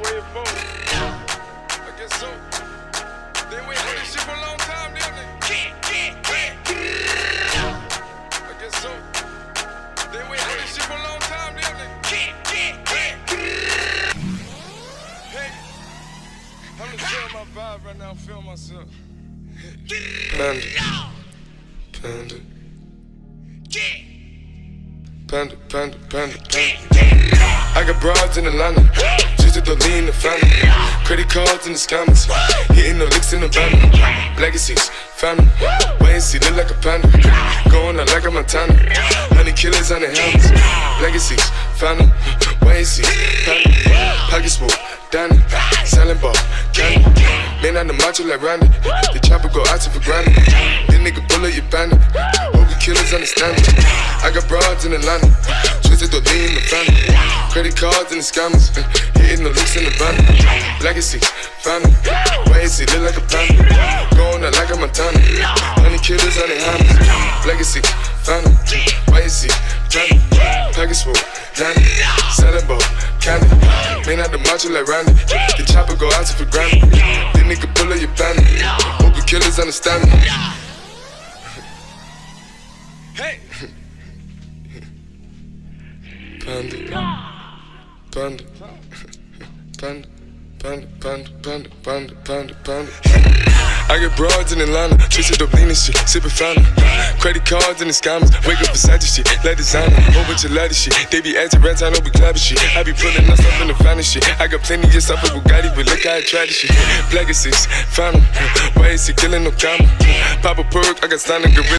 way forward. I guess so. They wait for this shit for a long time, didn't they? I guess so. They wait for this shit for a long time, didn't they? Hey, I'm just feeling my vibe right now. I'm feeling myself. Panda. Panda. Panda, panda, panda, panda. I got broads in Atlanta, just to lean the family. Credit cards in the scammers, hitting the licks in the van. Legacies, family, wait and see, look like a panda. Going out like a Montana, honey killers on the helmets. Legacies, family, wait and see, family. Pockets full, Danny, selling ball, candy. Man on the macho like Randy, the chopper go out to for granted. This nigga bullet, you bandit. Hope the killers understand it. I got broads in Atlanta, twisted to lean the family. Credit cards and the scammers, hitting the looks in the van. Legacy, family, wait and see, look like a panda. Going out like a Montana, honey killers on their hands. Legacy, family, wait and see, family. Package full, Danny, selling ball, candy. Man out the macho like Randy, the chopper go out to for granted. This nigga pull up your bandit, hope the killers understand me. Hey! Panda, panda, panda, panda, panda, panda, panda, panda, panda. I get broads in Atlanta, twisted up lean and shit, sippin' fountain. Credit cards and the scammers, wake up beside your shit, let designer, whole bunch of ladder shit. They be acting rats, I know we clapping shit. I be pulling us up in the finest shit. I got plenty of stuff with Bugatti, but look how I tried this shit. Legacies, found 'em, why is he killing no comma? Pop a perk, I got standing gorilla.